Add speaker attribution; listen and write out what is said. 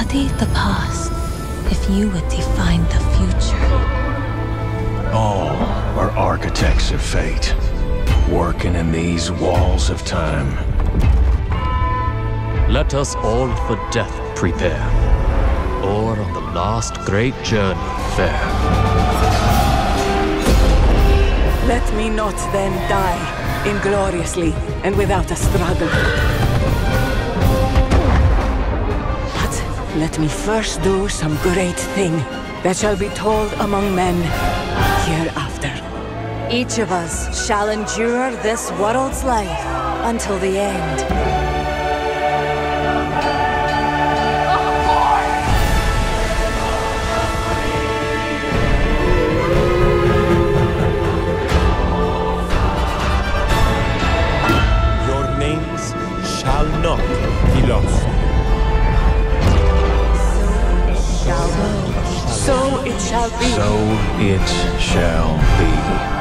Speaker 1: study the past if you would define the future.
Speaker 2: All are architects of fate, working in these walls of time.
Speaker 3: Let us all for death prepare, or on the last great journey fare.
Speaker 4: Let me not then die, ingloriously and without a struggle. But let me first do some great thing that shall be told among men hereafter.
Speaker 5: Each of us shall endure this world's life until the end.
Speaker 6: Shall not be lost.
Speaker 4: So it shall be.
Speaker 2: So it shall be.